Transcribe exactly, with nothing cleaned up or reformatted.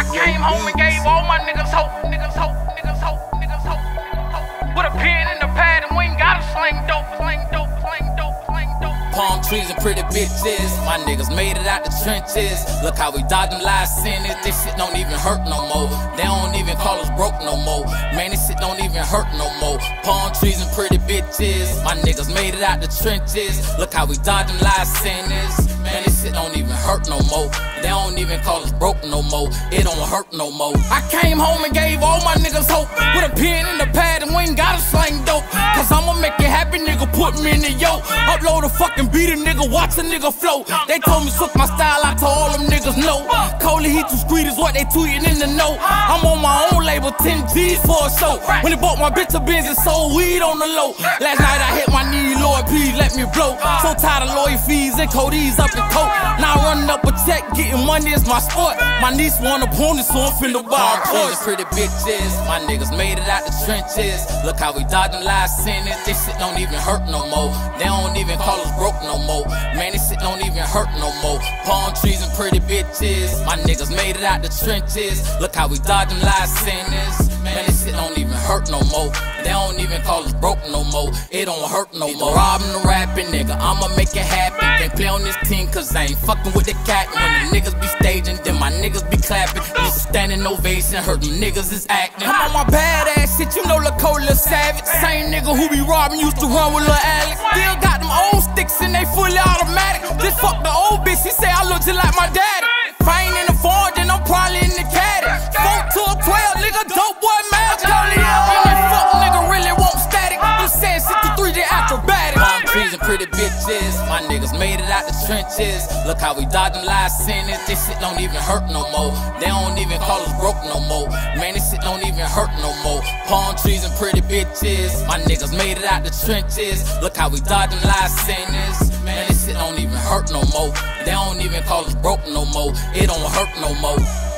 I came home and gave all my niggas hope, niggas hope, niggas hope, niggas hope, hope. Put a pen in the pad and we ain't gotta sling dope, sling dope, sling dope, sling dope. Palm trees and pretty bitches, my niggas made it out the trenches. Look how we dodged them lies sinners. This shit don't even hurt no more. They don't even call us broke no more. Man, this shit don't even hurt no more. Palm trees and pretty bitches, my niggas made it out the trenches. Look how we dodged them lies sinners. Man, this shit don't even hurt no more. They don't even call us broke no more. It don't hurt no more. I came home and gave all my niggas hope. Put a pen in the pad and we ain't gotta slang dope. Cause I'ma make it happen, nigga, put me in the yoke. Upload a fucking beat, a nigga, watch a nigga float. They told me suck my style, I told all them niggas no. Coley, he too street is what they tweeting in the note. I'm on my own label, ten G's for a show. When they bought my bitch a Benz and sold weed on the low. Last night I hit my knee, Lord, please let me blow. So tired of lawyer fees and codees up in coat. Now running up a check, getting money is my sport. My niece want a pony, so I'm finna buy a Porsche. Pretty bitches, my niggas made it out the trenches. Look how we dodged them lies sinners. This shit don't even hurt no more. They don't even call us broke no more. Man, this shit don't even hurt no more. Palm trees and pretty bitches, my niggas made it out the trenches. Look how we dodged them lies sinners. Man, this shit don't even hurt no more. They don't even call us broke no more. It don't hurt no more. Robbing the rapping, nigga, I'ma make it happen. Can't play on this team cause I ain't fucking with the cat. When the niggas be staging, then my niggas be clapping. Niggas standing ovation, heard them niggas is acting. I'm on my badass shit, you know Lil' Cole, Lil' Savage. Same nigga who be robbing used to run with Lil' Alex. Still got them old sticks and they fully automatic. Just fuck the old bitch, she say I look just like my daddy. If I ain't in the foreign, then I'm probably in the caddy. four to a twelve, nigga, dope boy magic. And that fuck nigga really won't static. I'm saying sixty-three, they acrobatic. Palm trees and pretty bitches, my niggas made it out the trenches. Look how we dodged them lies sinners. This shit don't even hurt no more. They don't even call us broke no more. Man, this shit don't even hurt no more. Palm trees and pretty bitches, my niggas made it out the trenches. Look how we dodged them lies sinners. Man, this shit don't even hurt no more. They don't even call us broke no more. It don't hurt no more.